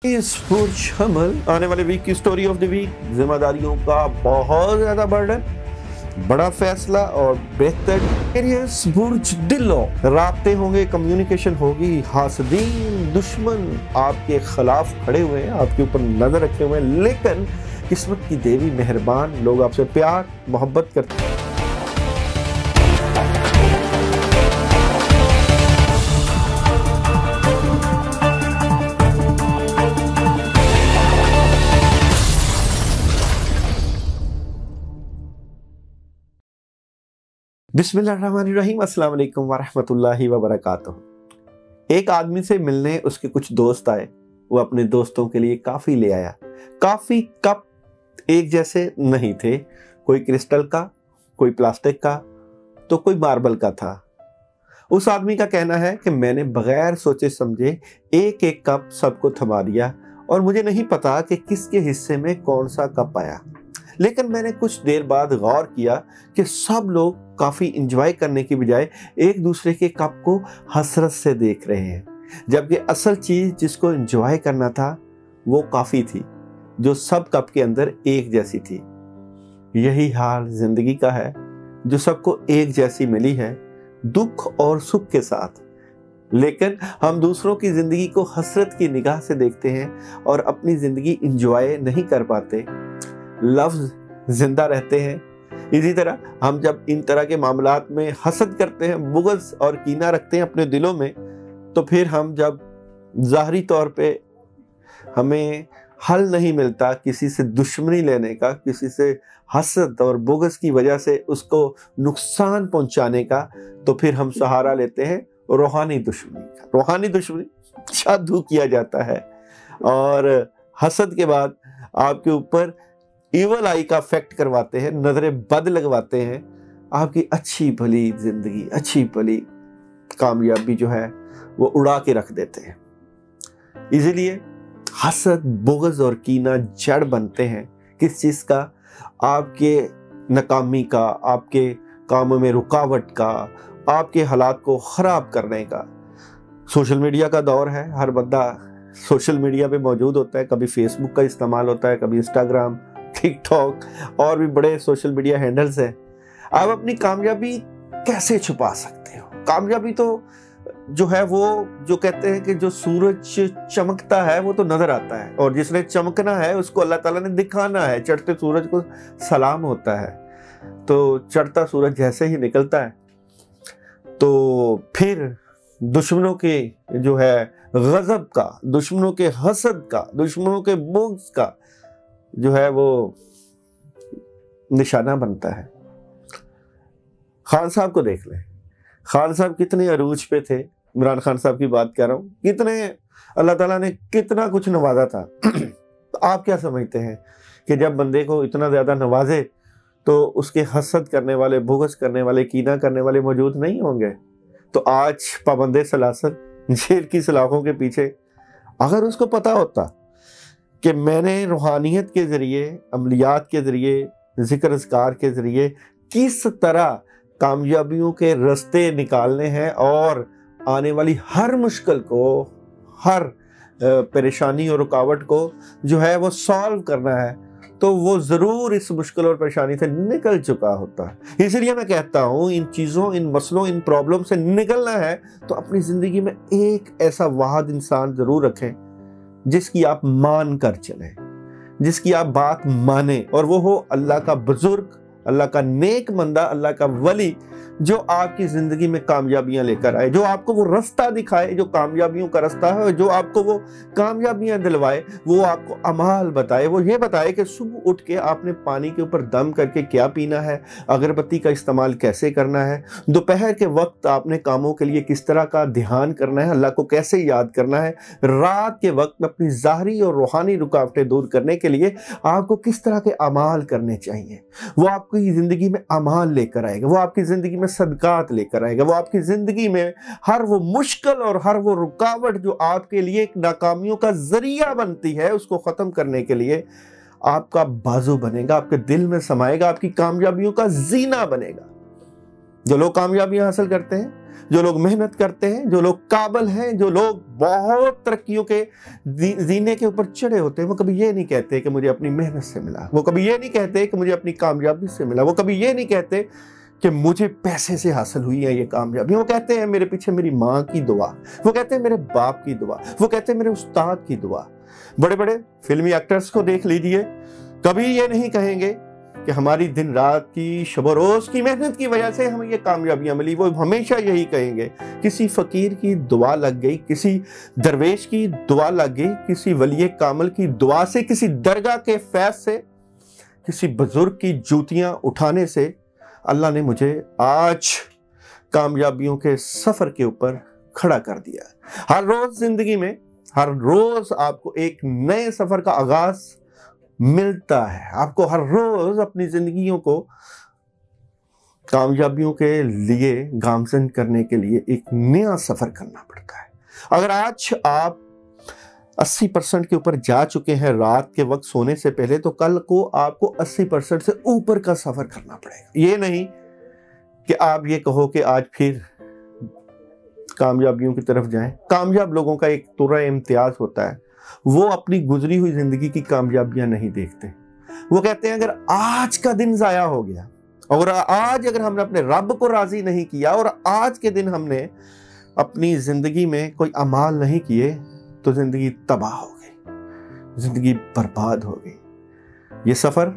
इस बुर्ज हमल आने वाले वीक की स्टोरी ऑफ द वीक, जिम्मेदारियों का बहुत ज्यादा बर्डन, बड़ा फैसला और बेहतर बुर्ज दिलो, राब्ते होंगे, कम्युनिकेशन होगी, हासदीन दुश्मन आपके खिलाफ खड़े हुए हैं, आपके ऊपर नजर रखे हुए हैं, लेकिन किस्मत की देवी मेहरबान, लोग आपसे प्यार मोहब्बत करते हैं। बिस्मिल्लाहिर्रहमानिर्रहीम, अस्सलाम वालेकुम वरहमतुल्लाहि वबरकातुहू। एक आदमी से मिलने उसके कुछ दोस्त आए। वो अपने दोस्तों के लिए काफ़ी ले आया। काफ़ी कप एक जैसे नहीं थे, कोई क्रिस्टल का, कोई प्लास्टिक का, तो कोई मार्बल का था। उस आदमी का कहना है कि मैंने बगैर सोचे समझे एक एक कप सबको थमा दिया और मुझे नहीं पता कि किसके हिस्से में कौन सा कप आया। लेकिन मैंने कुछ देर बाद गौर किया कि सब लोग काफ़ी इंजॉय करने की बजाय एक दूसरे के कप को हसरत से देख रहे हैं, जबकि असल चीज़ जिसको इंजॉय करना था वो काफ़ी थी, जो सब कप के अंदर एक जैसी थी। यही हाल ज़िंदगी का है, जो सबको एक जैसी मिली है, दुख और सुख के साथ। लेकिन हम दूसरों की ज़िंदगी को हसरत की निगाह से देखते हैं और अपनी ज़िंदगी इंजॉय नहीं कर पाते, लफ्ज़ जिंदा रहते हैं। इसी तरह हम जब इन तरह के मामलात में हसद करते हैं, बुग़्ज़ और कीना रखते हैं अपने दिलों में, तो फिर हम जब ज़ाहरी तौर पे हमें हल नहीं मिलता किसी से दुश्मनी लेने का, किसी से हसद और बुग़्ज़ की वजह से उसको नुकसान पहुंचाने का, तो फिर हम सहारा लेते हैं रूहानी दुश्मनी का। रूहानी दुश्मनी जादू किया जाता है और हसद के बाद आपके ऊपर इवल आई का इफेक्ट करवाते हैं, नजरें बद लगवाते हैं, आपकी अच्छी भली जिंदगी, अच्छी भली कामयाबी जो है वो उड़ा के रख देते हैं। इसीलिए हसद, बुग़्ज़ और कीना जड़ बनते हैं किस चीज़ का? आपके नाकामी का, आपके कामों में रुकावट का, आपके हालात को ख़राब करने का। सोशल मीडिया का दौर है, हर बंदा सोशल मीडिया पे मौजूद होता है। कभी फेसबुक का इस्तेमाल होता है, कभी इंस्टाग्राम, टिकटॉक और भी बड़े सोशल मीडिया हैंडल्स हैं। आप अपनी कामयाबी कैसे छुपा सकते हो? कामयाबी तो जो है वो जो कहते हैं कि जो सूरज चमकता है वो तो नजर आता है, और जिसने चमकना है उसको अल्लाह ताला ने दिखाना है। चढ़ते सूरज को सलाम होता है, तो चढ़ता सूरज जैसे ही निकलता है तो फिर दुश्मनों के जो है गजब का, दुश्मनों के हसद का, दुश्मनों के बुग़्ज़ का जो है वो निशाना बनता है। खान साहब को देख लें, खान साहब कितने अरूज पे थे। इमरान खान साहब की बात कर रहा हूँ, कितने अल्लाह ताला ने कितना कुछ नवाजा था। तो आप क्या समझते हैं कि जब बंदे को इतना ज़्यादा नवाजे तो उसके हसद करने वाले, बुग़्ज़ करने वाले, कीना करने वाले मौजूद नहीं होंगे? तो आज पाबंदे सलासल जेल की सलाखों के पीछे, अगर उसको पता होता कि मैंने रूहानियत के ज़रिए, अमलियात के ज़रिए, ज़िक्र अज़कार के ज़रिए किस तरह कामयाबियों के रास्ते निकालने हैं और आने वाली हर मुश्किल को, हर परेशानी और रुकावट को जो है वो सॉल्व करना है, तो वो ज़रूर इस मुश्किल और परेशानी से निकल चुका होता है। इसलिए मैं कहता हूँ, इन चीज़ों, इन मसलों, इन प्रॉब्लम से निकलना है तो अपनी ज़िंदगी में एक ऐसा वाहिद इंसान ज़रूर रखें जिसकी आप मान कर चलें, जिसकी आप बात माने, और वो हो अल्लाह का बुजुर्ग, अल्लाह का नेक बंदा, अल्लाह का वली, जो आपकी ज़िंदगी में कामयाबियां लेकर आए, जो आपको वो रास्ता दिखाए जो कामयाबियों का रास्ता है, जो आपको वो कामयाबियां दिलवाए, वो आपको अमाल बताए। वो ये बताए कि सुबह उठ के आपने पानी के ऊपर दम करके क्या पीना है, अगरबत्ती का इस्तेमाल कैसे करना है, दोपहर के वक्त आपने कामों के लिए किस तरह का ध्यान करना है, अल्लाह को कैसे याद करना है, रात के वक्त अपनी ज़ाहरी और रूहानी रुकावटें दूर करने के लिए आपको किस तरह के अमाल करने चाहिए। वो आपकी ज़िंदगी में अमाल लेकर आएगा, वो आपकी ज़िंदगी में सदकात लेकर आएगा, वो आपकी ज़िंदगी में हर वो मुश्किल और हर वो रुकावट जो आपके लिए एक नाकामियों का ज़रिया बनती है, उसको ख़त्म करने के लिए आपका बाजू बनेगा, आपके दिल में समाएगा, आपकी कामयाबियों का जीना बनेगा। जो लोग कामयाबियां हासिल करते हैं, जो लोग मेहनत करते हैं, जो लोग काबिल हैं, जो लोग बहुत तरक्कियों के जीने के ऊपर चढ़े होते हैं, वो कभी ये नहीं कहते कि मुझे अपनी मेहनत से मिला, वो कभी ये नहीं कहते कि मुझे अपनी कामयाबी से मिला, वो कभी ये नहीं कहते कि मुझे पैसे से हासिल हुई है ये कामयाबी। वो कहते हैं मेरे पीछे मेरी माँ की दुआ, वो कहते हैं मेरे बाप की दुआ, वो कहते हैं मेरे उस्ताद की दुआ। बड़े बड़े फिल्मी एक्टर्स को देख लीजिए, कभी ये नहीं कहेंगे कि हमारी दिन रात की शब रोज की मेहनत की वजह से हमें ये कामयाबियां मिली। वो हमेशा यही कहेंगे किसी फकीर की दुआ लग गई, किसी दरवेश की दुआ लग गई, किसी वली कामल की दुआ से, किसी दरगाह के फैज से, किसी बुजुर्ग की जूतियां उठाने से अल्लाह ने मुझे आज कामयाबियों के सफर के ऊपर खड़ा कर दिया। हर रोज जिंदगी में, हर रोज आपको एक नए सफर का आगाज मिलता है। आपको हर रोज अपनी जिंदगियों को कामयाबियों के लिए गामजन करने के लिए एक नया सफर करना पड़ता है। अगर आज आप 80% के ऊपर जा चुके हैं रात के वक्त सोने से पहले, तो कल को आपको 80% से ऊपर का सफर करना पड़ेगा। ये नहीं कि आप ये कहो कि आज फिर कामयाबियों की तरफ जाएं। कामयाब लोगों का एक तुरा इम्तियाज होता है, वो अपनी गुजरी हुई जिंदगी की कामयाबियां नहीं देखते। वो कहते हैं अगर आज का दिन जाया हो गया और आज अगर हमने अपने रब को राजी नहीं किया और आज के दिन हमने अपनी जिंदगी में कोई अमाल नहीं किए, तो जिंदगी तबाह हो गई, जिंदगी बर्बाद हो गई।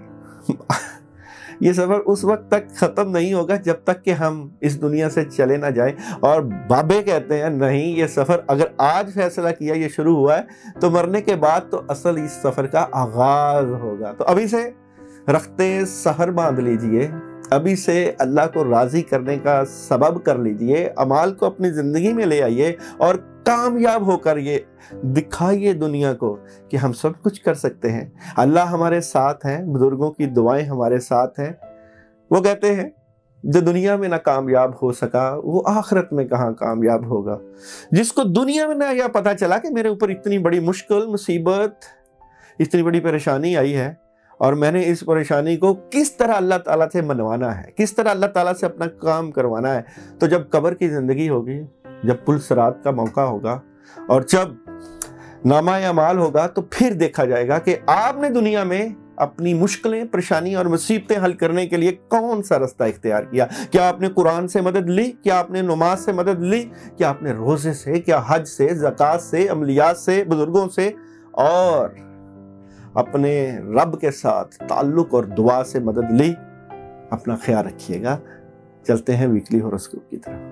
ये सफर उस वक्त तक खत्म नहीं होगा जब तक कि हम इस दुनिया से चले ना जाएं। और बाबे कहते हैं नहीं, ये सफर अगर आज फैसला किया, ये शुरू हुआ है, तो मरने के बाद तो असल इस सफर का आगाज होगा। तो अभी से रखते सहर बांध लीजिए, अभी से अल्लाह को राजी करने का सबब कर लीजिए, अमाल को अपनी जिंदगी में ले आइए और कामयाब होकर ये दिखाइए दुनिया को कि हम सब कुछ कर सकते हैं। अल्लाह हमारे साथ हैं, बुजुर्गों की दुआएं हमारे साथ हैं। वो कहते हैं जो दुनिया में ना कामयाब हो सका वो आखिरत में कहाँ कामयाब होगा। जिसको दुनिया में ना यह पता चला कि मेरे ऊपर इतनी बड़ी मुश्किल, मुसीबत, इतनी बड़ी परेशानी आई है और मैंने इस परेशानी को किस तरह अल्लाह ताला से मनवाना है, किस तरह अल्लाह ताला से अपना काम करवाना है, तो जब कब्र की जिंदगी होगी, जब पुल सिरात का मौका होगा और जब नामा अमाल होगा, तो फिर देखा जाएगा कि आपने दुनिया में अपनी मुश्किलें, परेशानी और मुसीबतें हल करने के लिए कौन सा रास्ता इख्तियार किया। क्या आपने कुरान से मदद ली, क्या आपने नमाज से मदद ली, क्या आपने रोजे से, क्या हज से, ज़कात से, अमलियात से, बुजुर्गों से और अपने रब के साथ ताल्लुक और दुआ से मदद ली। अपना ख्याल रखिएगा। चलते हैं वीकली हॉरोस्कोप की तरफ।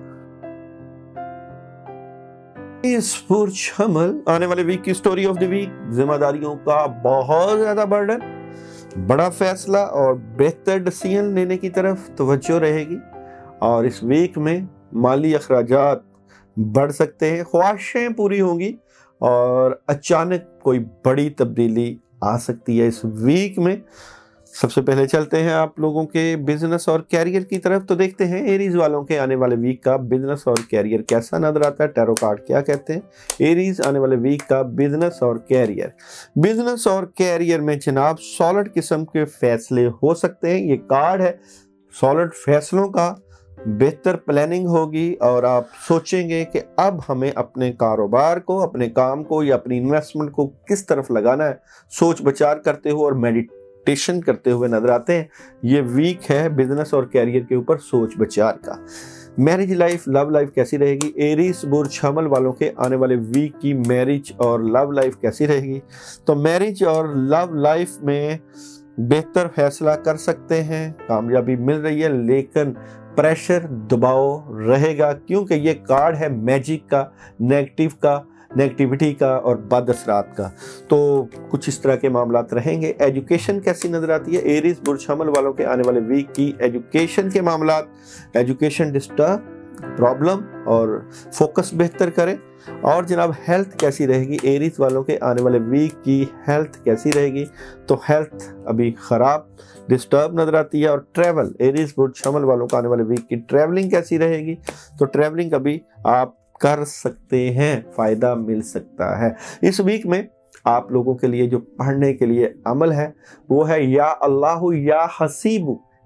इस बुर्ज हमल आने वाले वीक की स्टोरी ऑफ द वीक, जिम्मेदारियों का बहुत ज्यादा बर्डन, बड़ा फैसला और बेहतर डिसीजन लेने की तरफ तवज्जो रहेगी। और इस वीक में माली अखराजात बढ़ सकते हैं, ख्वाहिशें पूरी होंगी और अचानक कोई बड़ी तब्दीली आ सकती है इस वीक में। सबसे पहले चलते हैं आप लोगों के बिजनेस और कैरियर की तरफ। तो देखते हैं एरीज वालों के आने वाले वीक का बिजनेस और कैरियर कैसा नजर आता है। टैरो कार्ड क्या कहते हैं एरीज आने वाले वीक का बिजनेस और कैरियर। बिजनेस और कैरियर में जनाब सॉलिड किस्म के फैसले हो सकते हैं। ये कार्ड है सॉलिड फैसलों का, बेहतर प्लानिंग होगी और आप सोचेंगे कि अब हमें अपने कारोबार को, अपने काम को या अपनी इन्वेस्टमेंट को किस तरफ लगाना है, सोच विचार करते हुए और मेडिटेशन करते हुए नजर आते हैं। ये वीक है बिजनेस और कैरियर के ऊपर सोच विचार का। मैरिज लाइफ, लव लाइफ कैसी रहेगी। एरीज बुर्ज हमल वालों के आने वाले वीक की मैरिज और लव लाइफ कैसी रहेगी। तो मैरिज और लव लाइफ में बेहतर फैसला कर सकते हैं, कामयाबी मिल रही है, लेकिन प्रेशर, दबाव रहेगा क्योंकि ये कार्ड है मैजिक का, नेगेटिविटी का और बद असरात का। तो कुछ इस तरह के मामलात रहेंगे। एजुकेशन कैसी नजर आती है एरीज बुर्ज हमल वालों के आने वाले वीक की एजुकेशन के मामलात। एजुकेशन डिस्टर्ब, प्रॉब्लम और फोकस बेहतर करें। और जनाब हेल्थ कैसी रहेगी एरीज वालों के आने वाले वीक की हेल्थ कैसी रहेगी। तो हेल्थ अभी खराब, डिस्टर्ब नजर आती है। और ट्रैवल, एरीज बुर्ज हमल वालों को आने वाले वीक की ट्रैवलिंग कैसी रहेगी। तो ट्रैवलिंग अभी आप कर सकते हैं, फायदा मिल सकता है। इस वीक में आप लोगों के लिए जो पढ़ने के लिए अमल है वो है या अल्लाह या हसीबु,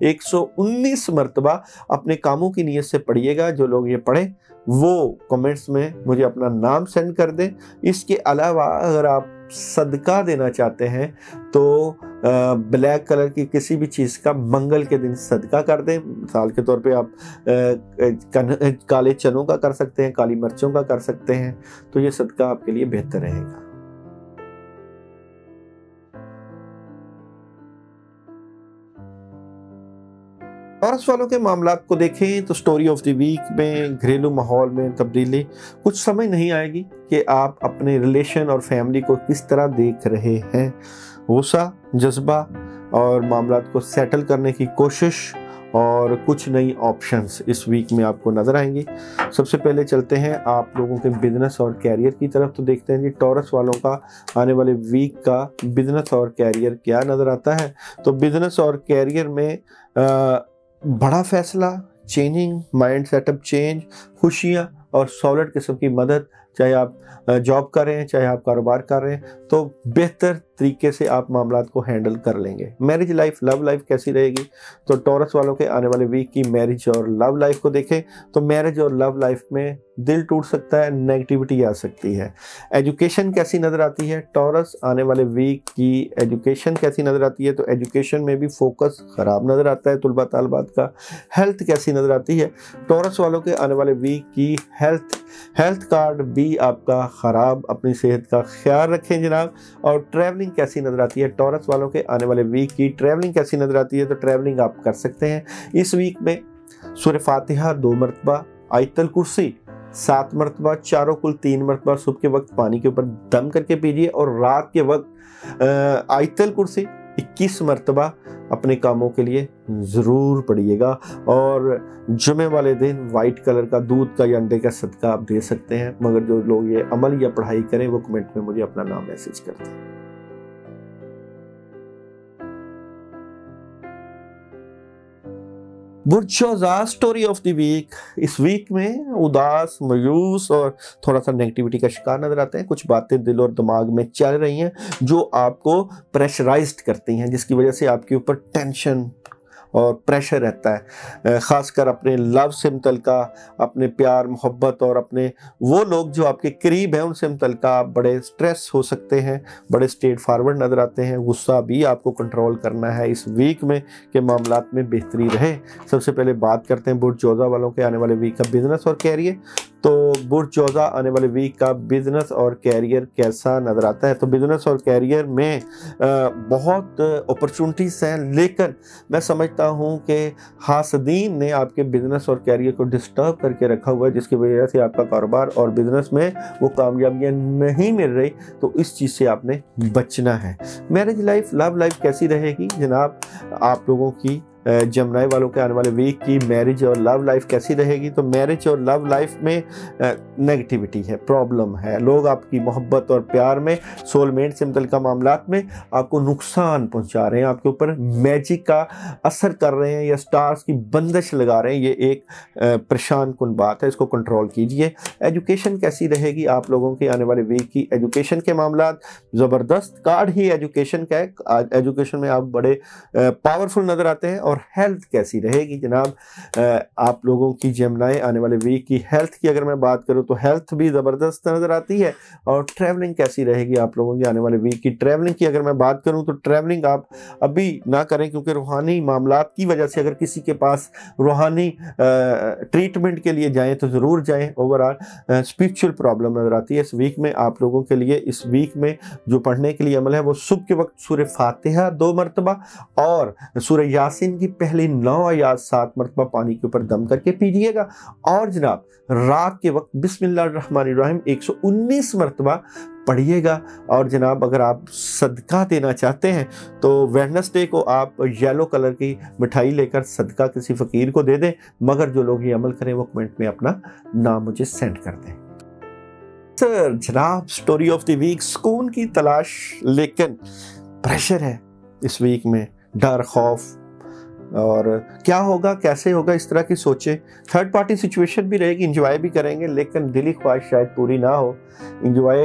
119 मरतबा अपने कामों की नीयत से पढ़िएगा। जो लोग ये पढ़ें वो कमेंट्स में मुझे अपना नाम सेंड कर दें। इसके अलावा अगर आप सदका देना चाहते हैं तो ब्लैक कलर की किसी भी चीज़ का मंगल के दिन सदका कर दें। मिसाल के तौर पे आप काले चनों का कर सकते हैं, काली मिर्चों का कर सकते हैं, तो ये सदका आपके लिए बेहतर रहेगा। टॉरस वालों के मामलात को देखें तो स्टोरी ऑफ द वीक में घरेलू माहौल में तब्दीली कुछ समझ नहीं आएगी कि आप अपने रिलेशन और फैमिली को किस तरह देख रहे हैं। गुस्सा, जज्बा और मामलात को सेटल करने की कोशिश और कुछ नई ऑप्शंस इस वीक में आपको नज़र आएंगी। सबसे पहले चलते हैं आप लोगों के बिजनेस और कैरियर की तरफ, तो देखते हैं जी टॉरस वालों का आने वाले वीक का बिजनेस और कैरियर क्या नज़र आता है। तो बिजनेस और कैरियर में बड़ा फैसला, चेंजिंग, माइंड सेटअप चेंज, खुशियाँ और सॉलिड किस्म की मदद, चाहे आप जॉब कर रहे हैं चाहे आप कारोबार कर रहे हैं, तो बेहतर तरीके से आप मामलात को हैंडल कर लेंगे। मैरिज लाइफ, लव लाइफ कैसी रहेगी? तो टॉरस वालों के आने वाले वीक की मैरिज और लव लाइफ को देखें तो मैरिज और लव लाइफ में दिल टूट सकता है, नेगेटिविटी आ सकती है। एजुकेशन कैसी नज़र आती है? टॉरस आने वाले वीक की एजुकेशन कैसी नज़र आती है? तो एजुकेशन में भी फोकस ख़राब नज़र आता है तुलबा तालबात का। हेल्थ कैसी नज़र आती है? टॉरस वालों के आने वाले वीक की हेल्थ कार्ड भी आपका ख़राब, अपनी सेहत का ख्याल रखें जनाब। और ट्रैवलिंग कैसी नज़र आती है? टॉरस वालों के आने वाले वीक की ट्रैवलिंग कैसी नज़र आती है? तो ट्रैवलिंग आप कर सकते हैं इस वीक में। सूरह फातिहा 2 मरतबा, आयतल कुर्सी 7 मरतबा, चारों कुल 3 मरतबा सुबह के वक्त पानी के ऊपर दम करके पीजिए और रात के वक्त आयतल कुर्सी 21 मरतबा अपने कामों के लिए ज़रूर पढ़िएगा। और जुमे वाले दिन वाइट कलर का दूध का या अंडे का सदका आप दे सकते हैं। मगर जो लोग ये अमल या पढ़ाई करें वो कमेंट में मुझे अपना नाम मैसेज कर दें। बुर्जोज़ा स्टोरी ऑफ द वीक, इस वीक में उदास, मायूस और थोड़ा सा नेगेटिविटी का शिकार नजर आते हैं। कुछ बातें दिल और दिमाग में चल रही हैं जो आपको प्रेशराइज्ड करती हैं, जिसकी वजह से आपके ऊपर टेंशन और प्रेशर रहता है, ख़ासकर अपने लव से मुतल्लिका, अपने प्यार मोहब्बत और अपने वो लोग जो आपके करीब हैं उनसे मुतल्लिका आप बड़े स्ट्रेस हो सकते हैं, बड़े स्ट्रेट फॉरवर्ड नज़र आते हैं। गुस्सा भी आपको कंट्रोल करना है इस वीक में कि मामलात में बेहतरी रहे। सबसे पहले बात करते हैं बुर्जोज़ा वालों के आने वाले वीक का बिजनेस और कैरियर। तो बुर्जोज़ा आने वाले वीक का बिजनेस और कैरियर कैसा नज़र आता है? तो बिजनेस और कैरियर में बहुत अपॉर्चुनिटीज़ हैं, लेकिन मैं समझता हूँ कि हासदीन ने आपके बिजनेस और कैरियर को डिस्टर्ब करके रखा हुआ है, जिसकी वजह से आपका कारोबार और बिजनेस में वो कामयाबियाँ नहीं मिल रही। तो इस चीज़ से आपने बचना है। मैरिज लाइफ, लव लाइफ कैसी रहेगी जनाब? आप लोगों की जमनाई वालों के आने वाले वीक की मैरिज और लव लाइफ कैसी रहेगी? तो मैरिज और लव लाइफ में नेगेटिविटी है, प्रॉब्लम है। लोग आपकी मोहब्बत और प्यार में, सोलमेट से मुतल्लिका मामलात में आपको नुकसान पहुंचा रहे हैं, आपके ऊपर मैजिक का असर कर रहे हैं या स्टार्स की बंदिश लगा रहे हैं। ये एक परेशान कुन बात है, इसको कंट्रोल कीजिए। एजुकेशन कैसी रहेगी आप लोगों की आने वाले वीक की? एजुकेशन के मामलात ज़बरदस्त कार्ड ही एजुकेशन का है। एजुकेशन में आप बड़े पावरफुल नज़र आते हैं। और हेल्थ कैसी रहेगी जनाब? आप लोगों की जेमिनी आने वाले वीक की हेल्थ की अगर मैं बात करूं तो हेल्थ भी ज़बरदस्त नज़र आती है। और ट्रैवलिंग कैसी रहेगी आप लोगों की आने वाले वीक की? ट्रैवलिंग की अगर मैं बात करूं तो ट्रैवलिंग आप अभी ना करें, क्योंकि रूहानी मामलात की वजह से अगर किसी के पास रूहानी ट्रीटमेंट के लिए जाएं तो ज़रूर जाएं। ओवरऑल स्पिरिचुअल प्रॉब्लम नज़र आती है इस वीक में आप लोगों के लिए। इस वीक में जो पढ़ने के लिए अमल है वो सुबह के वक्त सूरह फातिहा 2 मरतबा और सूरह यासीन की पहली 9 आयात 7 मरतबा पानी के ऊपर दम करके पीजिएगा। और जनाब रात के वक्त बिस्मिल्लाहिर्रहमानिर्रहीम 119 मरतबा पढ़िएगा। और जनाब अगर आप सदका देना चाहते हैं तो वेडनेसडे को आप येलो कलर की मिठाई लेकर सदका किसी फ़कीर को दे दें। मगर जो लोग ये अमल करें वो कमेंट में अपना नाम मुझे सेंड कर दें। सर जनाब स्टोरी ऑफ द वीक, सुकून की तलाश, लेकिन प्रेशर है इस वीक में, डर, खौफ और क्या होगा कैसे होगा इस तरह की सोचें। थर्ड पार्टी सिचुएशन भी रहेगी, इंजॉय भी करेंगे, लेकिन दिली ख्वाहिश शायद पूरी ना हो। इंजॉय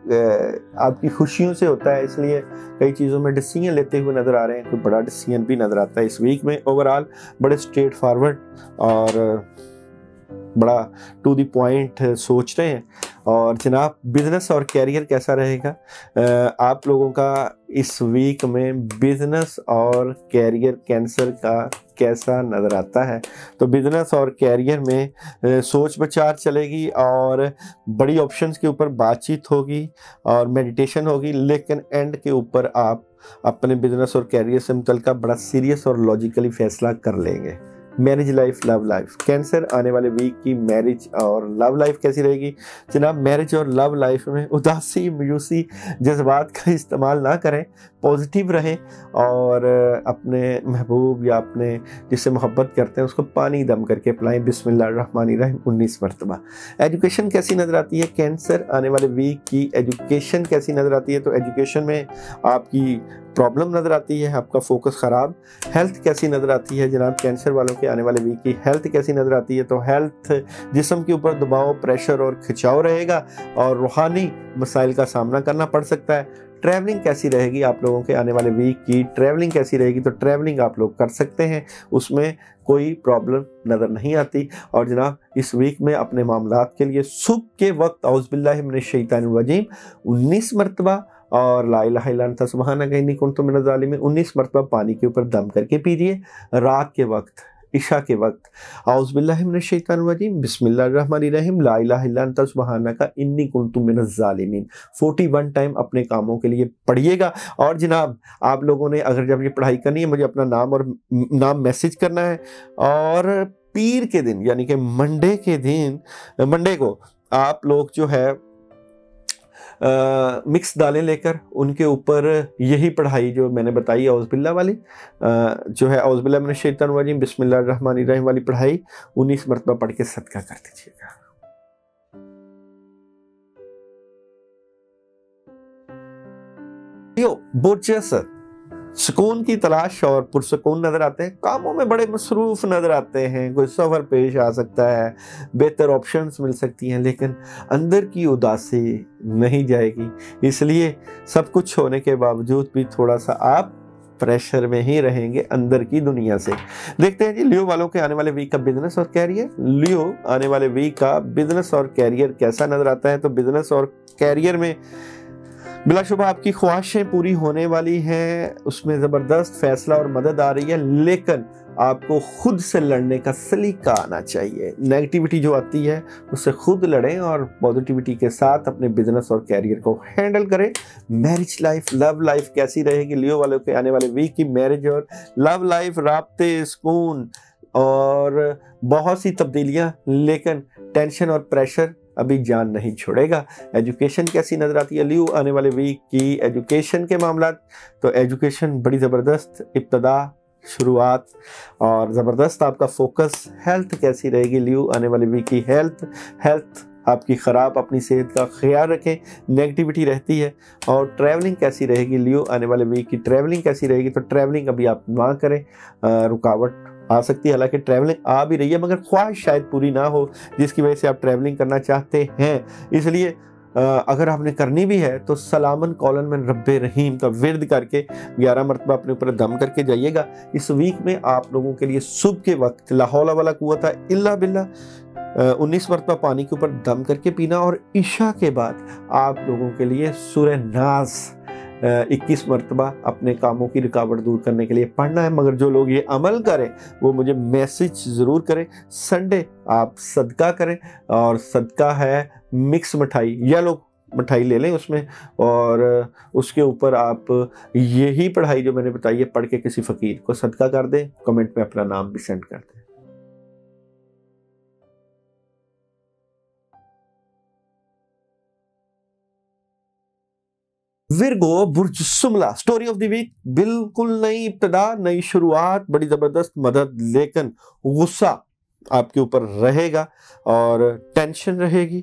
आपकी खुशियों से होता है, इसलिए कई चीज़ों में डिसीजन लेते हुए नज़र आ रहे हैं। कोई बड़ा डिसीजन भी नज़र आता है इस वीक में। ओवरऑल बड़े स्ट्रेट फॉरवर्ड और बड़ा टू द पॉइंट सोच रहे हैं। और जनाब बिजनेस और कैरियर कैसा रहेगा आप लोगों का इस वीक में? बिजनेस और कैरियर कैंसर का कैसा नज़र आता है? तो बिजनेस और कैरियर में सोच विचार चलेगी और बड़ी ऑप्शंस के ऊपर बातचीत होगी और मेडिटेशन होगी, लेकिन एंड के ऊपर आप अपने बिजनेस और कैरियर से मुतल्लिक़ बड़ा सीरियस और लॉजिकली फैसला कर लेंगे। Marriage life, love life, Cancer आने वाले वीक की मैरिज और लव लाइफ कैसी रहेगी? जनाब मैरिज और लव लाइफ में उदासी मायूसी जज्बात का इस्तेमाल ना करें, पॉजिटिव रहें और अपने महबूब या अपने जिससे मोहब्बत करते हैं उसको पानी दम करके पिलाएं। बिस्मिल्लाहिर्रहमानिर्रहीम 19 मरतबा। एजुकेशन कैसी नज़र आती है? कैंसर आने वाले वीक की एजुकेशन कैसी नज़र आती है? तो एजुकेशन में आपकी प्रॉब्लम नज़र आती है, आपका फोकस ख़राब। हेल्थ कैसी नज़र आती है जनाब? कैंसर वालों के आने वाले वीक की हेल्थ कैसी नज़र आती है? तो हेल्थ जिस्म के ऊपर दबाव, प्रेशर और खिंचाव रहेगा और रूहानी मसाइल का सामना करना पड़ सकता है। ट्रैवलिंग कैसी रहेगी आप लोगों के आने वाले वीक की? ट्रैवलिंग कैसी रहेगी? तो ट्रैवलिंग आप लोग कर सकते हैं, उसमें कोई प्रॉब्लम नज़र नहीं आती। और जनाब इस वीक में अपने मामलात के लिए सुबह के वक्त औज़ुबिल्लाहि मिनश्शैतानिर्रजीम 19 मरतबा और ला इलाहा इल्ला अंता सुब्हानक इन्नी कुन्तु मिनज़ ज़ालिमीन 19 मरतबा पानी के ऊपर दम करके पीजिए। रात के वक्त, इशा के वक्त औज़ुबिल्लाहि मिनश्शैतानिर्रजीम बिस्मिल्लाहिर्रहमानिर्रहीम ला इलाहा इल्ला अंता सुब्हानक इन्नी कुन्तु मिनज़ ज़ालिमीन 41 टाइम अपने कामों के लिए पढ़िएगा। और जनाब आप लोगों ने अगर जब ये पढ़ाई करनी है, मुझे अपना नाम मैसेज करना है और पीर के दिन यानी कि मंडे को आप लोग जो है मिक्स दालें लेकर उनके ऊपर यही पढ़ाई जो मैंने बताई औज़ुबिल्लाह वाली जो है औज़ुबिल्लाह मिनश्शैतानिर्रजीम बिस्मिल्लाहिर्रहमानिर्रहीम वाली पढ़ाई 19 मरतबा पढ़ के सदका कर दीजिएगा। बुर्जस सुकून की तलाश और पुरसुकून नजर आते हैं, कामों में बड़े मसरूफ नजर आते हैं, कोई सफ़र पेश आ सकता है, बेहतर ऑप्शंस मिल सकती हैं, लेकिन अंदर की उदासी नहीं जाएगी। इसलिए सब कुछ होने के बावजूद भी थोड़ा सा आप प्रेशर में ही रहेंगे अंदर की दुनिया से। देखते हैं जी लियो वालों के आने वाले वीक का बिजनेस और कैरियर। लियो आने वाले वीक का बिजनेस और कैरियर कैसा नजर आता है? तो बिजनेस और कैरियर में बिलाशुबा आपकी ख्वाहिशें पूरी होने वाली हैं, उसमें ज़बरदस्त फैसला और मदद आ रही है, लेकिन आपको खुद से लड़ने का सलीका आना चाहिए। नेगेटिविटी जो आती है उससे खुद लड़ें और पॉजिटिविटी के साथ अपने बिजनेस और कैरियर को हैंडल करें। मैरिज लाइफ, लव लाइफ कैसी रहेगी लियो वालों के आने वाले वीक की? मैरिज और लव लाइफ, राब्ते, सुकून और बहुत सी तब्दीलियां, लेकिन टेंशन और प्रेशर अभी जान नहीं छोड़ेगा। एजुकेशन कैसी नजर आती है लियो आने वाले वीक की? एजुकेशन के मामला, तो एजुकेशन बड़ी ज़बरदस्त इब्तदा, शुरुआत और ज़बरदस्त आपका फोकस। हेल्थ कैसी रहेगी लियो आने वाले वीक की? हेल्थ आपकी ख़राब, अपनी सेहत का ख्याल रखें, नेगेटिविटी रहती है। और ट्रैवलिंग कैसी रहेगी लियो आने वाले वीक की? ट्रैवलिंग कैसी रहेगी? तो ट्रैवलिंग अभी आप ना करें, रुकावट आ सकती है, हालांकि ट्रैवलिंग आ भी रही है मगर ख्वाहिश शायद पूरी ना हो जिसकी वजह से आप ट्रैवलिंग करना चाहते हैं। इसलिए अगर आपने करनी भी है तो सलामन कौलन में रब्बे रहीम का विर्द करके 11 मरतबा अपने ऊपर दम करके जाइएगा। इस वीक में आप लोगों के लिए सुबह के वक्त ला हौला वला कुव्वता इल्ला बिल्लाह 19 मरतबा पानी के ऊपर दम करके पीना और इशा के बाद आप लोगों के लिए सूरह नास 21 मरतबा अपने कामों की रुकावट दूर करने के लिए पढ़ना है। मगर जो लोग ये अमल करें वो मुझे मैसेज ज़रूर करें। संडे आप सदका करें और सदका है मिक्स मिठाई, या लोग मिठाई ले लें उसमें और उसके ऊपर आप यही पढ़ाई जो मैंने बताई है पढ़ के किसी फ़कीर को सदका कर दें। कमेंट में अपना नाम भी सेंड कर दें। विर्गो बुर्जुसुमला स्टोरी ऑफ द वीक, बिल्कुल नई इब्तदा, नई शुरुआत, बड़ी ज़बरदस्त मदद, लेकिन गुस्सा आपके ऊपर रहेगा और टेंशन रहेगी।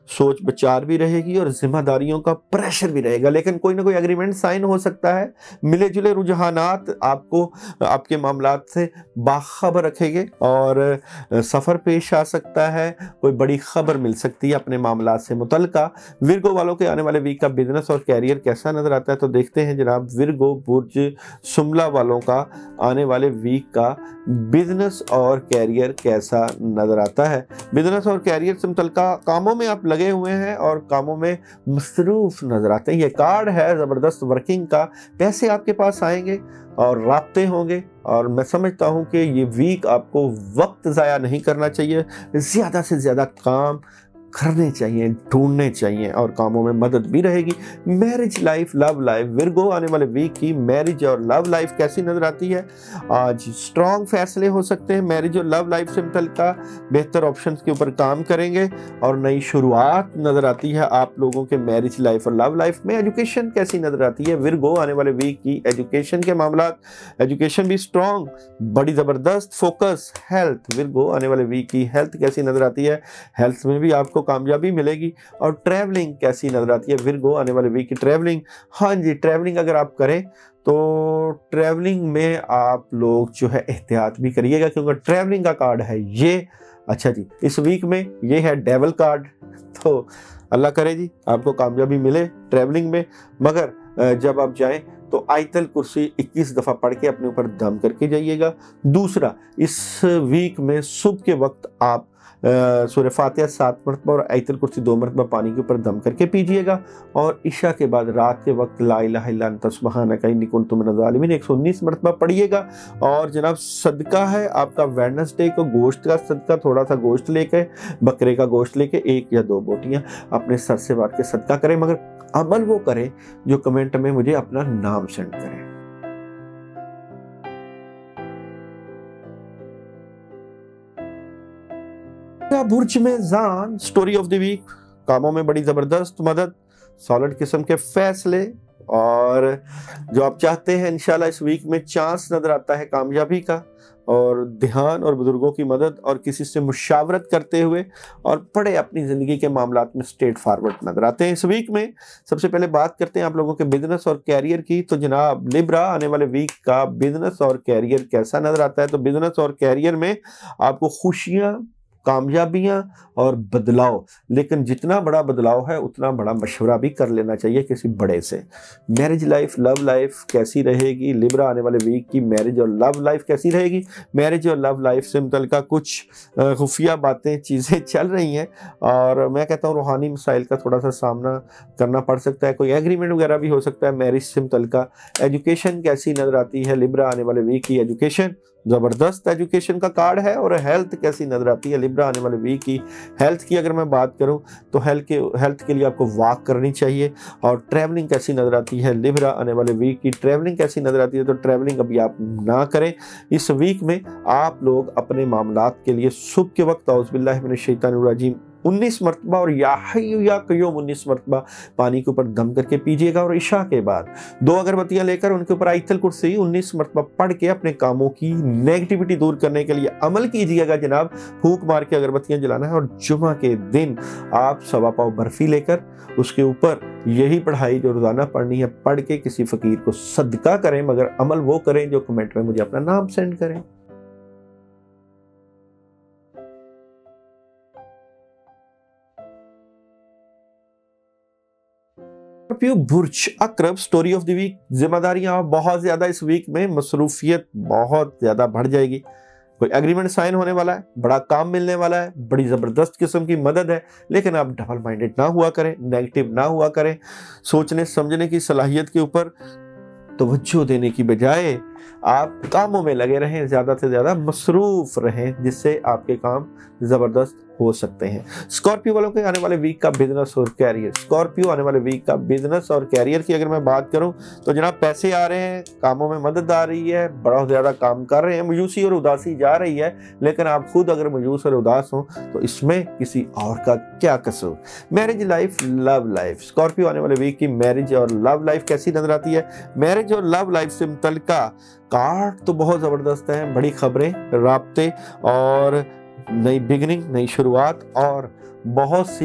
सोच विचार भी रहेगी और जिम्मेदारियों का प्रेशर भी रहेगा, लेकिन कोई ना कोई एग्रीमेंट साइन हो सकता है। मिले जुले रुझानात आपको आपके मामलात से बाखबर रखेंगे और सफ़र पेश आ सकता है, कोई बड़ी खबर मिल सकती है अपने मामलात से मुतल्लिका। विर्गो वालों के आने वाले वीक का बिजनेस और कैरियर कैसा नजर आता है, तो देखते हैं जनाब विर्गो बुर्ज शुमला वालों का आने वाले वीक का बिजनेस और कैरियर कैसा नजर आता है। बिजनेस और कैरियर से मुतल्लिका कामों में आप लगे हुए हैं और कामों में मसरूफ नजर आते हैं। ये कार्ड है ज़बरदस्त वर्किंग का, पैसे आपके पास आएंगे और राब्ते होंगे, और मैं समझता हूं कि ये वीक आपको वक्त ज़ाया नहीं करना चाहिए, ज़्यादा से ज़्यादा काम करने चाहिए, ढूंढने चाहिए और कामों में मदद भी रहेगी। Marriage life, love life, Virgo आने वाले वीक की मैरिज और लव लाइफ कैसी नजर आती है। आज स्ट्रॉन्ग फैसले हो सकते हैं मैरिज और लव लाइफ से मुतल्लिका, बेहतर ऑप्शंस के ऊपर काम करेंगे और नई शुरुआत नजर आती है आप लोगों के मैरिज लाइफ और लव लाइफ में। एजुकेशन कैसी नजर आती है विर्गो आने वाले वीक की, एजुकेशन के मामला, एजुकेशन भी स्ट्रॉन्ग, बड़ी जबरदस्त फोकस। हेल्थ, विर्गो आने वाले वीक की हेल्थ कैसी नजर आती है, हेल्थ में भी आपको कामयाबी मिलेगी। और ट्रैवलिंग कैसी नजर आती है विर्गो आने वाले वीक की ट्रैवलिंग, हाँ जी ट्रैवलिंग अगर आप करें तो ट्रैवलिंग में आप लोग जो है एहतियात भी करिएगा, क्योंकि ट्रैवलिंग का कार्ड है ये। अच्छा जी, इस वीक में ये है डेवल कार्ड, तो अल्लाह करे जी आपको कामयाबी मिले ट्रैवलिंग में। मगर जब आप जाएं तो आयतल कुर्सी 21 दफ़ा पढ़ के अपने ऊपर दम करके जाइएगा। दूसरा, इस वीक में सुबह के वक्त आप सूरह फातिहा 7 मरतबा और आयतल कुर्सी 2 मरतबा पानी के ऊपर दम करके पीजिएगा। और इशा के बाद रात के वक्त ला इलाहा इल्ला अंता सुब्हानका इन्नी कुन्तु मिनज़ ज़ालिमीन 119 मरतबा पढ़िएगा। और जनाब सदका है आपका वेडनेसडे को गोश्त का सदका, थोड़ा सा गोश्त लेके, बकरे का गोश्त लेके 1 या 2 बोटियां अपने सर से बांट के सदका करें, मगर अमल वो करें जो कमेंट में मुझे अपना नाम सेंड करें। बुर्ज में जान, स्टोरी ऑफ द वीक, कामों में बड़ी जबरदस्त मदद, सॉलिड किस्म के फैसले और जो आप चाहते हैं इंशाल्लाह इस वीक में चांस नजर आता है कामयाबी का, और ध्यान और बुजुर्गों की मदद और किसी से मुशावरत करते हुए और बड़े अपनी ज़िंदगी के मामलात में स्ट्रेट फॉरवर्ड नजर आते हैं इस वीक में। सबसे पहले बात करते हैं आप लोगों के बिजनेस और कैरियर की, तो जनाब लिब्रा आने वाले वीक का बिजनेस और कैरियर कैसा नजर आता है। तो बिजनेस और कैरियर में आपको खुशियाँ, कामयाबियां और बदलाव, लेकिन जितना बड़ा बदलाव है उतना बड़ा मशवरा भी कर लेना चाहिए किसी बड़े से। मैरिज लाइफ, लव लाइफ कैसी रहेगी, लिब्रा आने वाले वीक की मैरिज और लव लाइफ कैसी रहेगी। मैरिज और लव लाइफ से मुतल्लिका कुछ खुफिया बातें, चीज़ें चल रही हैं और मैं कहता हूँ रूहानी मसाइल का थोड़ा सा सामना करना पड़ सकता है, कोई एग्रीमेंट वगैरह भी हो सकता है मैरिज से मुतल्लिका। एजुकेशन कैसी नजर आती है लिब्रा आने वाले वीक की, एजुकेशन जबरदस्त एजुकेशन का कार्ड है। और हेल्थ कैसी नजर आती है लिब्रा आने वाले वीक की। हेल्थ की अगर मैं बात करूं तो हेल्थ के लिए आपको वॉक करनी चाहिए। और ट्रैवलिंग कैसी नजर आती है लिब्रा आने वाले वीक की, ट्रैवलिंग कैसी नजर आती है, तो ट्रैवलिंग अभी आप ना करें इस वीक में। आप लोग अपने मामलात के लिए सुबह के वक्त औज़ बिल्लाहि मिनश शैतानिर रजीम 19 मरतबा और या हय्यु या क़य्यूम 19 मरतबा पानी के ऊपर दम करके पीजिएगा। और इशा के बाद 2 अगरबत्तियां लेकर उनके ऊपर आयतल कुर्सी 19 मरतबा पढ़ के अपने कामों की नेगेटिविटी दूर करने के लिए अमल कीजिएगा जनाब। फूंक मार के अगरबत्तियां जलाना है। और जुमा के दिन आप 1.25 पाव बर्फी लेकर उसके ऊपर यही पढ़ाई जो रोजाना पढ़नी है पढ़ के किसी फकीर को सदका करें, मगर अमल वो करें जो कमेंट में मुझे अपना नाम सेंड करें। स्कॉर्पियो बुर्ज अकरब, स्टोरी ऑफ द वीक, जिम्मेदारियां बहुत ज्यादा इस वीक में, मसरूफियत बहुत ज्यादा बढ़ जाएगी। कोई एग्रीमेंट साइन होने वाला है, बड़ा काम मिलने वाला है, बड़ी जबरदस्त किस्म की मदद है, लेकिन आप डबल माइंडेड ना हुआ करें, नेगेटिव ना हुआ करें। सोचने समझने की सलाहियत के ऊपर तवज्जो देने की बजाय आप कामों में लगे रहें, ज्यादा से ज्यादा मसरूफ रहें, जिससे आपके काम जबरदस्त हो सकते हैं। स्कॉर्पियो वालों के आने वाले वीक का बिजनेस और कैरियर, स्कॉर्पियो आने वाले वीक का बिजनेस और कैरियर की अगर मैं बात करूं तो जनाब पैसे आ रहे हैं, कामों में मदद आ रही है, बहुत ज्यादा काम कर रहे हैं, मायूसी और उदासी जा रही है, लेकिन आप खुद अगर मायूस और उदास हो तो इसमें किसी और का क्या कसूर। Marriage life, love life, Scorpio आने वाले वीक की मैरिज और लव लाइफ कैसी नजर आती है। मैरिज और लव लाइफ से मुतल्लिका कार्ड तो बहुत जबरदस्त है, बड़ी खबरें, राब्ते और नई बिगनिंग, नई शुरुआत और बहुत सी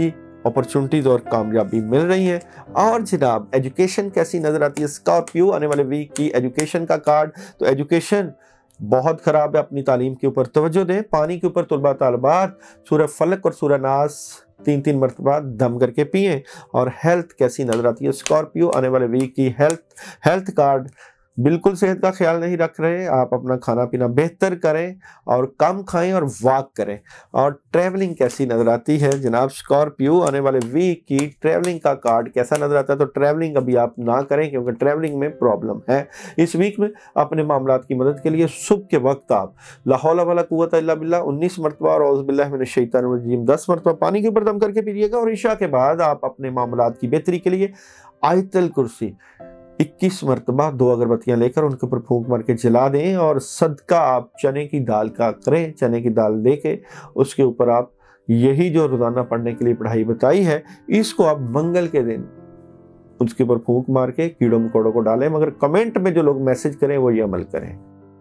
अपॉर्चुनिटीज और कामयाबी मिल रही है। और जनाब एजुकेशन कैसी नजर आती है स्कॉर्पियो आने वाले वीक की एजुकेशन का कार्ड? तो एजुकेशन बहुत खराब है, अपनी तालीम के ऊपर तवज्जो दें। पानी के ऊपर तुलबा तालबात सूरह फलक और सूरह नास 3-3 मरतबा दम करके पिएं। और हेल्थ कैसी नजर आती है स्कॉर्पियो आने वाले वीक की? हेल्थ कार्ड बिल्कुल सेहत का ख्याल नहीं रख रहे, आप अपना खाना पीना बेहतर करें और कम खाएं और वॉक करें। और ट्रैवलिंग कैसी नजर आती है जनाब स्कॉर्पियो आने वाले वीक की? ट्रैवलिंग का कार्ड कैसा नजर आता है? तो ट्रैवलिंग अभी आप ना करें क्योंकि ट्रैवलिंग में प्रॉब्लम है। इस वीक में अपने मामलात की मदद के लिए सुबह के वक्त आप ला हौला वला कुव्वता इल्ला बिल्लाह 19 मरतबा और औज़ु बिल्लाहि मिनश शैतानिर रजीम 10 मरतबा पानी के ऊपर दम करके पीजिएगा। और इशा के बाद आप अपने मामलात की बेहतरी के लिए आयतल कुर्सी 21 मरतबा 2 अगरबत्तियां लेकर उनके ऊपर फूंक मार के जला दें। और सदका आप चने की दाल का करें, चने की दाल दे के उसके ऊपर आप यही जो रोजाना पढ़ने के लिए पढ़ाई बताई है इसको आप मंगल के दिन उसके ऊपर फूंक मार के कीड़ों मकोड़ों को डालें। मगर कमेंट में जो लोग मैसेज करें वो ये अमल करें।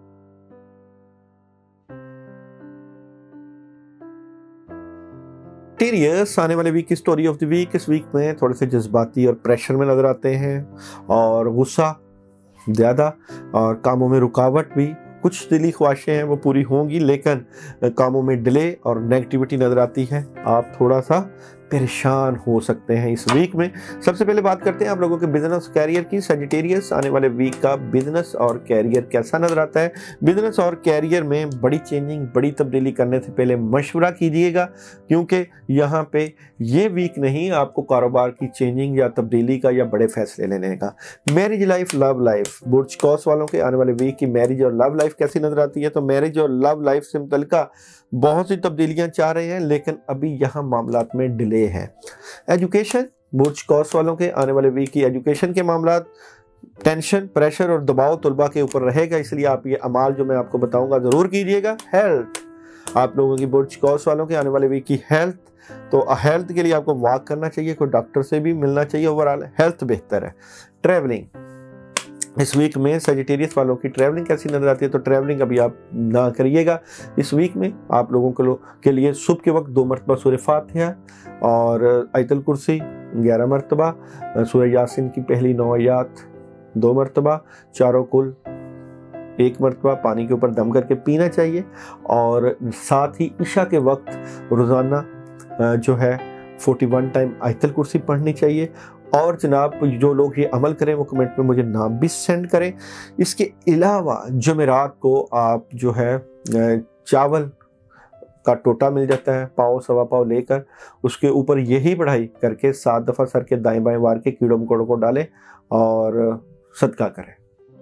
टीरियस आने वाले वीक की स्टोरी ऑफ द वीक। इस वीक में थोड़े से जज्बाती और प्रेशर में नजर आते हैं और गुस्सा ज़्यादा और कामों में रुकावट भी। कुछ दिली ख्वाहिशें हैं वो पूरी होंगी लेकिन कामों में डिले और नेगेटिविटी नजर आती है। आप थोड़ा सा परेशान हो सकते हैं इस वीक में। सबसे पहले बात करते हैं आप लोगों के बिजनेस कैरियर की। सजिटेरियस आने वाले वीक का बिजनेस और कैरियर कैसा नजर आता है? बिजनेस और कैरियर में बड़ी चेंजिंग बड़ी तब्दीली करने से पहले मशवरा कीजिएगा क्योंकि यहाँ पे ये वीक नहीं आपको कारोबार की चेंजिंग या तब्दीली का या बड़े फैसले लेने का। मैरिज लाइफ लव लाइफ बुर्ज कौस वालों के आने वाले वीक की मैरिज और लव लाइफ कैसी नजर आती है? तो मैरिज और लव लाइफ से मुतल्लिका बहुत सी तब्दीलियां चाह रहे हैं लेकिन अभी यहाँ मामलात में डिले है। एजुकेशन बुर्ज कौस वालों के आने वाले वीक की एजुकेशन के मामलात टेंशन प्रेशर और दबाव तुलबा के ऊपर रहेगा, इसलिए आप ये अमाल जो मैं आपको बताऊंगा जरूर कीजिएगा। हेल्थ आप लोगों की बुर्ज कौस वालों के आने वाले वीक की हेल्थ, तो हेल्थ के लिए आपको वॉक करना चाहिए, कोई डॉक्टर से भी मिलना चाहिए, ओवरऑल हेल्थ बेहतर है। ट्रैवलिंग इस वीक में सजिटेरियस वालों की ट्रैवलिंग कैसी नजर आती है? तो ट्रैवलिंग अभी आप ना करिएगा। इस वीक में आप लोगों के लिए सुबह के वक्त 2 मरतबा सूरह फातिहा और आयतल कुर्सी 11 मरतबा, सूरह यासीन की पहली 9 आयात 2 मरतबा, चारों कुल 1 मरतबा पानी के ऊपर दम करके पीना चाहिए। और साथ ही इशा के वक्त रोज़ाना जो है 41 टाइम आयतल कुर्सी पढ़नी चाहिए। और जनाब जो लोग ये अमल करें वो कमेंट में मुझे नाम भी सेंड करें। इसके अलावा जुमेरात को आप जो है चावल का टोटा मिल जाता है पाव सवा पाव लेकर उसके ऊपर यही पढ़ाई करके 7 दफ़ा सर के दाएं बाएं वार के कीड़ों मकोड़ों को डालें और सदका करें।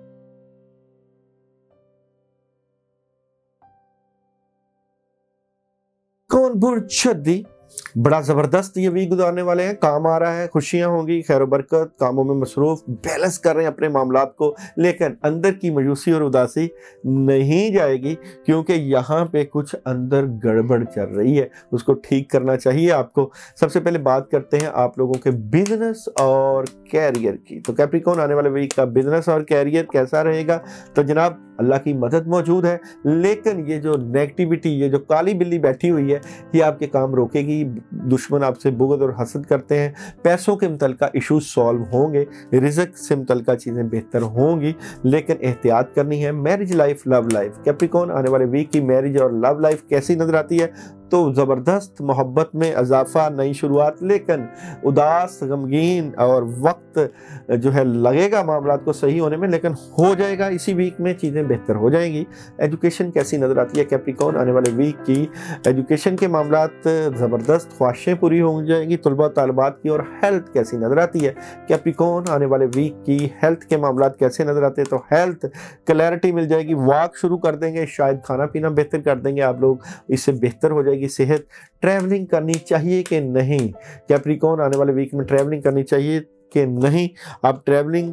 कौन बुर्ज शद्दी बड़ा जबरदस्त ये वीक गुजारने वाले हैं, काम आ रहा है, खुशियां होंगी, खैर बरकत, कामों में मसरूफ, बैलेंस कर रहे हैं अपने मामलात को, लेकिन अंदर की मायूसी और उदासी नहीं जाएगी क्योंकि यहाँ पे कुछ अंदर गड़बड़ चल रही है, उसको ठीक करना चाहिए आपको। सबसे पहले बात करते हैं आप लोगों के बिजनेस और कैरियर की। तो कैप्रिकॉर्न आने वाले वीक का बिजनेस और कैरियर कैसा रहेगा? तो जनाब अल्लाह की मदद मौजूद है लेकिन ये जो नेगेटिविटी ये जो काली बिल्ली बैठी हुई है ये आपके काम रोकेगी। दुश्मन आपसे बुग़्ज़ और हसद करते हैं। पैसों के मुतल्लिका इशूज सॉल्व होंगे, रिज़्क़ से मुतल्लिका चीज़ें बेहतर होंगी लेकिन एहतियात करनी है। Marriage life love life Capricorn आने वाले वीक की मैरिज और लव लाइफ कैसी नजर आती है? तो ज़बरदस्त मोहब्बत में इजाफा, नई शुरुआत, लेकिन उदास गमगीन और वक्त जो है लगेगा मामलात को सही होने में, लेकिन हो जाएगा इसी वीक में, चीज़ें बेहतर हो जाएंगी। एजुकेशन कैसी नज़र आती है कैप्रिकॉर्न आने वाले वीक की? एजुकेशन के मामलात ज़बरदस्त, ख्वाहिशें पूरी हो जाएंगी तलबा तालिबात की। और हेल्थ कैसी नज़र आती है कैप्रिकॉर्न आने वाले वीक की? हेल्थ के मामलात कैसे नज़र आते हैं? तो हेल्थ क्लैरिटी मिल जाएगी, वॉक शुरू कर देंगे, शायद खाना पीना बेहतर कर देंगे आप लोग, इससे बेहतर हो जाएगी सेहत। ट्रैवलिंग करनी चाहिए कि नहीं कैप्रिकॉर्न आने वाले वीक में? ट्रैवलिंग करनी चाहिए कि नहीं? आप ट्रैवलिंग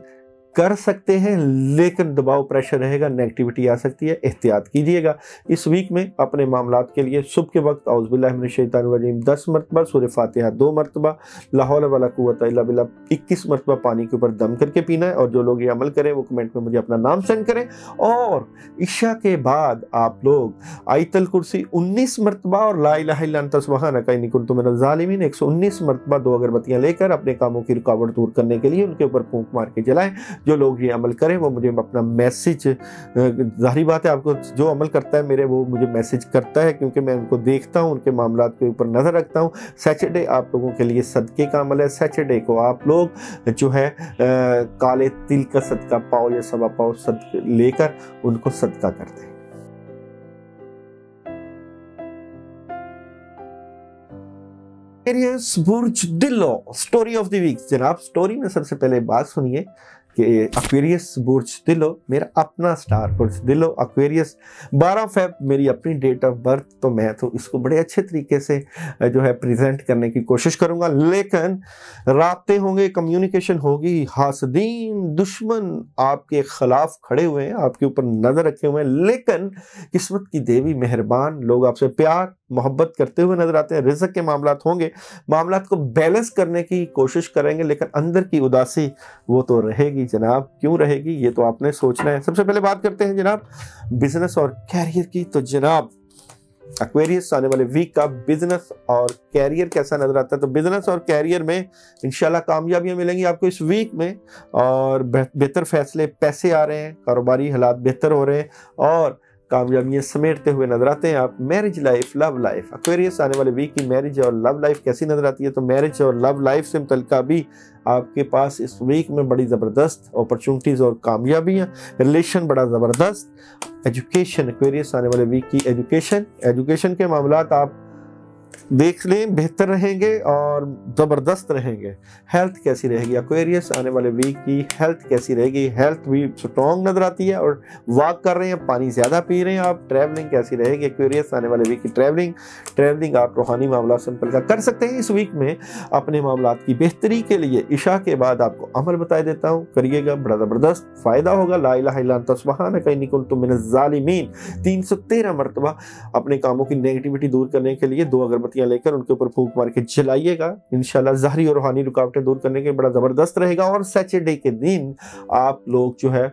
कर सकते हैं, लेकिन दबाव प्रेशर रहेगा, नेगेटिविटी आ सकती है, एहतियात कीजिएगा। इस वीक में अपने मामलात के लिए सुबह के वक्त औज़ुबिल्लाहि मिनश शैतानिर रजीम 10 मरतबा, सूरह फातिहा 2 मरतबा, ला हौला वला कुव्वता इल्ला बिल्लाह 21 मरतबा पानी के ऊपर दम करके पीना है। और जो लोग ये अमल करें वो कमेंट में मुझे अपना नाम सेंड करें। और इशा के बाद आप लोग आयतल कुर्सी 19 मरतबा और ला इलाहा इल्ला अंता सुब्हानका इन्नी कुन्तु मिनज़ ज़ालिमीन 119 मरतबा 2 अगरबत्तियां लेकर अपने कामों की रुकावट दूर करने के लिए उनके ऊपर फूंक मार के जलाएं। जो लोग ये अमल करें वो मुझे अपना मैसेज, जाहिर बात है आपको जो अमल करता है मेरे वो मुझे मैसेज करता है, क्योंकि मैं उनको देखता हूँ, उनके मामलात के ऊपर नज़र रखता हूँ। सैटरडे आप लोगों के लिए सदक़े का अमल है। सैटरडे को आप लोग जो है काले तिल का सदका पाव या सवा पाव सदका लेकर उनको सदका करते हैं। एक्वेरियस बुर्ज दिलो स्टोरी ऑफ द वीक। जनाब स्टोरी में सबसे पहले बात सुनिए कि एक्वेरियस बुर्ज दिलो मेरा अपना स्टार बुर्ज दिलो एक्वेरियस 12 फेब मेरी अपनी डेट ऑफ बर्थ, तो मैं तो इसको बड़े अच्छे तरीके से जो है प्रेजेंट करने की कोशिश करूंगा। लेकिन राब्ते होंगे, कम्युनिकेशन होगी, हासदीन दुश्मन आपके खिलाफ खड़े हुए हैं, आपके ऊपर नजर रखे हुए हैं, लेकिन किस्मत की देवी मेहरबान, लोग आपसे प्यार मोहब्बत करते हुए नजर आते हैं। रिज़्क के मामलात होंगे, मामलात को बैलेंस करने की कोशिश करेंगे, लेकिन अंदर की उदासी वो तो रहेगी जनाब। क्यों रहेगी ये तो आपने सोचना है। सबसे पहले बात करते हैं जनाब बिजनेस और कैरियर की। तो जनाब एक्वेरियस आने वाले वीक का बिजनेस और कैरियर कैसा नजर आता है? तो बिजनेस और कैरियर में इंशाल्लाह कामयाबियां मिलेंगी आपको इस वीक में, और बेहतर फैसले, पैसे आ रहे हैं, कारोबारी हालात बेहतर हो रहे हैं और कामयाबियां समेटते हुए नजर आते हैं आप। Marriage life, love life, Aquarius आने वाले वीक की मैरिज और लव लाइफ कैसी नजर आती है? तो मैरिज और लव लाइफ से मुतल्लिका भी आपके पास इस वीक में बड़ी ज़बरदस्त अपॉर्चुनिटीज़ और कामयाबियां, रिलेशन बड़ा ज़बरदस्त। एजुकेशन, एक्वेरियस आने वाले वीक की एजुकेशन के मामलात आप देख लें, बेहतर रहेंगे और ज़बरदस्त रहेंगे। हेल्थ कैसी रहेगी? एक्वेरियस आने वाले वीक की हेल्थ कैसी रहेगी? हेल्थ भी स्ट्रॉन्ग नजर आती है और वॉक कर रहे हैं, पानी ज़्यादा पी रहे हैं आप। ट्रैवलिंग कैसी रहेगी? एक्वेरियस आने वाले वीक की ट्रैवलिंग आप रूहानी मामला से मुतल्लिका कर सकते हैं इस वीक में। अपने मामलात की बेहतरी के लिए इशा के बाद आपको अमल बता देता हूँ, करिएगा, बड़ा ज़बरदस्त फ़ायदा होगा। ला इलाहा इल्ला अंता सुब्हानका इन्नी कुन्तु मिनज़ ज़ालिमीन 313 मरतबा अपने कामों की नेगेटिविटी दूर करने के लिए 2 अगरबत्तियां लेकर उनके ऊपर फूंक मार के जलाइएगा। इंशाल्लाह ज़ाहरी और रूहानी रुकावटें दूर करने के बड़ा ज़बरदस्त रहेगा। और सैटरडे के दिन आप लोग जो है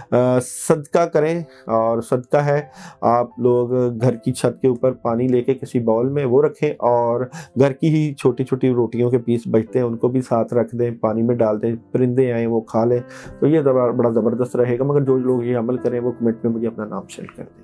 सदका करें, और सदका है आप लोग घर की छत के ऊपर पानी लेके किसी बाउल में वो रखें, और घर की ही छोटी छोटी रोटियों के पीस बचते हैं उनको भी साथ रख दें, पानी में डाल दें, परिंदे आए वो खा लें, तो ये बड़ा ज़बरदस्त रहेगा। मगर जो लोग ये अमल करें वो कमेंट में मुझे अपना नाम शेयर कर दें।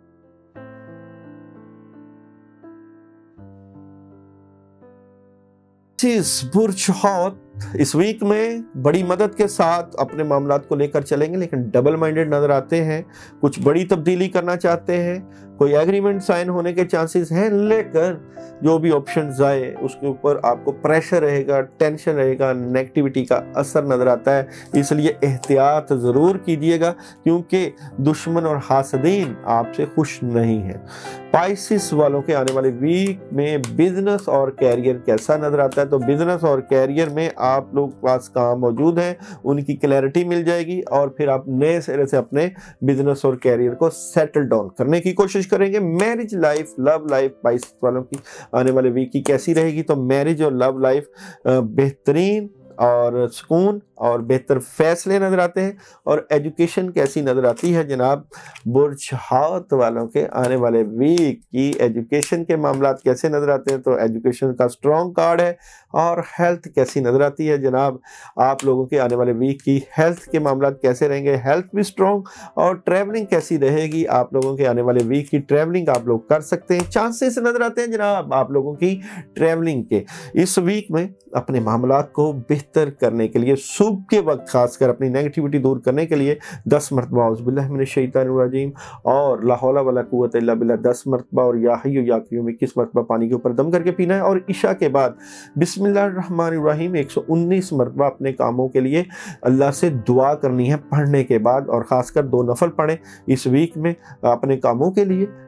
बुर्ज हौत इस वीक में बड़ी मदद के साथ अपने मामलात को लेकर चलेंगे, लेकिन डबल माइंडेड नजर आते हैं। कुछ बड़ी तब्दीली करना चाहते हैं, कोई एग्रीमेंट साइन होने के चांसेस हैं, लेकिन जो भी ऑप्शन आए उसके ऊपर आपको प्रेशर रहेगा, टेंशन रहेगा, नेगेटिविटी का असर नजर आता है। इसलिए एहतियात ज़रूर कीजिएगा, क्योंकि दुश्मन और हासदीन आपसे खुश नहीं है। स्पाइसिस वालों के आने वाले वीक में बिजनेस और कैरियर कैसा नजर आता है? तो बिजनेस और कैरियर में आप लोग पास काम मौजूद है, उनकी क्लैरिटी मिल जाएगी और फिर आप नए सिरे से अपने बिजनेस और कैरियर को सेटल डाउन करने की कोशिश करेंगे। Marriage life, love life Pisces वालों की आने वाले वीक की कैसी रहेगी? तो मैरिज और लव लाइफ बेहतरीन और सुकून और बेहतर फैसले नजर आते हैं। और एजुकेशन कैसी नजर आती है जनाब? बुर्ज हौत वालों के आने वाले वीक की एजुकेशन के मामलात कैसे नजर आते हैं? तो एजुकेशन का स्ट्रॉन्ग कार्ड है। और हेल्थ कैसी नजर आती है जनाब? आप लोगों के आने वाले वीक की हेल्थ के मामलात कैसे रहेंगे? हेल्थ भी स्ट्रॉन्ग। और ट्रैवलिंग कैसी रहेगी? आप लोगों के आने वाले वीक की ट्रैवलिंग आप लोग कर सकते हैं, चांसेस नजर आते हैं जनाब आप लोगों की ट्रैवलिंग के। इस वीक में अपने मामलात को बेहतर करने के लिए सुबह के वक्त खासकर अपनी नेगेटिविटी दूर करने के लिए 10 मरतबा औज़ुबिल्लाहि मिनश शैतानिर रजीम और ला हौला वला कुव्वता इल्ला बिल्लाह 10 मरतबा और या हय्यु या क़य्यूम 21 मरतबा पानी के ऊपर दम करके पीना है। और इशा के बाद बिस्मिल्लाहिर्रहमानिर्रहीम 119 मरतबा अपने कामों के लिए अल्लाह से दुआ करनी है पढ़ने के बाद, और ख़ासकर 2 नफल पढ़ें इस वीक में अपने कामों के लिए।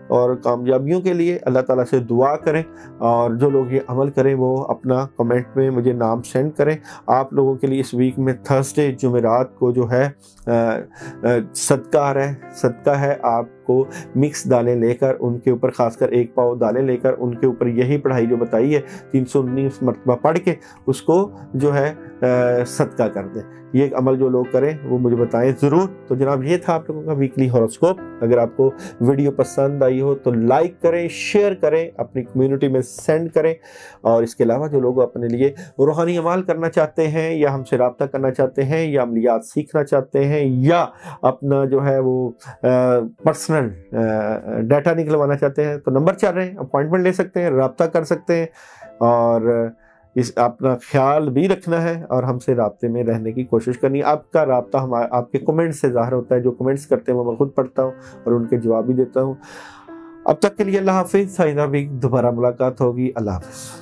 और कामयाबियों के लिए अल्लाह ताला से दुआ करें। और जो लोग ये अमल करें वो अपना कमेंट में मुझे नाम सेंड करें। आप लोगों के लिए इस वीक में थर्सडे जुमेरात को जो है सदका आ रहा है। सदका है आपको मिक्स दालें लेकर उनके ऊपर खासकर 1 पाव दालें लेकर उनके ऊपर यही पढ़ाई जो बताई है 319 मरतबा पढ़ के उसको जो है सदका कर दें। ये अमल जो लोग करें वो मुझे बताएं ज़रूर। तो जनाब ये था आप लोगों का वीकली हॉरोस्कोप। अगर आपको वीडियो पसंद आई हो तो लाइक करें, शेयर करें, अपनी कम्युनिटी में सेंड करें। और इसके अलावा जो लोग अपने लिए रूहानी अमाल करना चाहते हैं या हमसे रब्ता करना चाहते हैं या अमलियात सीखना चाहते हैं या अपना जो है वो पर्सनल डाटा निकलवाना चाहते हैं तो नंबर चल रहे हैं, अपॉइंटमेंट ले सकते हैं, रब्ता कर सकते हैं। और इस अपना ख्याल भी रखना है और हमसे राब्ते में रहने की कोशिश करनी है। आपका राब्ता हमारे आपके कमेंट से ज़ाहिर होता है। जो कमेंट्स करते हैं वो मैं खुद पढ़ता हूँ और उनके जवाब भी देता हूँ। अब तक के लिए अल्लाह हाफिज़। आइंदा भी दोबारा मुलाकात होगी। अल्लाह हाफिज़।